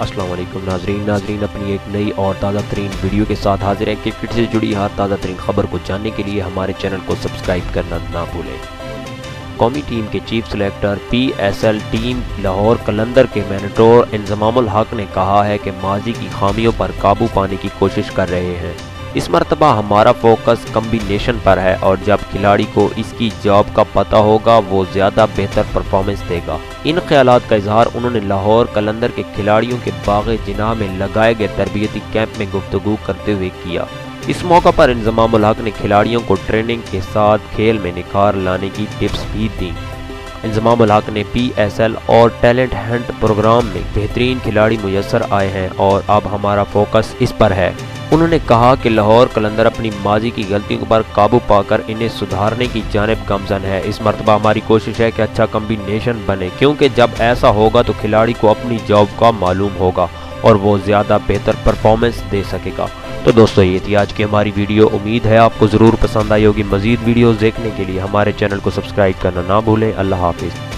अस्सलाम वालेकुम नाजरीन अपनी एक नई और ताज़ा तरीन वीडियो के साथ हाजिर हैं। क्रिकेट से जुड़ी हर ताज़ा तरीन खबर को जानने के लिए हमारे चैनल को सब्सक्राइब करना ना भूलें। कौमी टीम के chief selector PSL team Lahore Qalandar के मैनेटर इंजमाम उल हक ने कहा है कि माजी की खामियों पर काबू पाने की कोशिश कर रहे हैं। इस मरतबा हमारा फोकस कम्बिनेशन पर है और जब खिलाड़ी को इसकी जॉब का पता होगा वो ज़्यादा बेहतर परफॉर्मेंस देगा। इन ख्यालात का इजहार उन्होंने लाहौर कलंदर के खिलाड़ियों के बाग़े जिनाह में लगाए गए तरबियती कैंप में गुफ्तगू करते हुए किया। इस मौका पर इंजमाम उल हक ने खिलाड़ियों को ट्रेनिंग के साथ खेल में निखार लाने की टिप्स भी दी। इंजमाम उल हक ने PSL और टैलेंट हंट प्रोग्राम में बेहतरीन खिलाड़ी मुयस्सर आए हैं और अब हमारा फोकस इस पर है। उन्होंने कहा कि लाहौर कलंदर अपनी माजी की गलतियों पर काबू पाकर इन्हें सुधारने की जानिब गामजन है। इस मरतबा हमारी कोशिश है कि अच्छा कम्बिनेशन बने, क्योंकि जब ऐसा होगा तो खिलाड़ी को अपनी जॉब का मालूम होगा और वो ज़्यादा बेहतर परफॉर्मेंस दे सकेगा। तो दोस्तों ये थी आज की हमारी वीडियो। उम्मीद है आपको ज़रूर पसंद आई होगी। मज़ीद वीडियोज़ देखने के लिए हमारे चैनल को सब्सक्राइब करना ना भूलें। अल्लाह हाफिज़।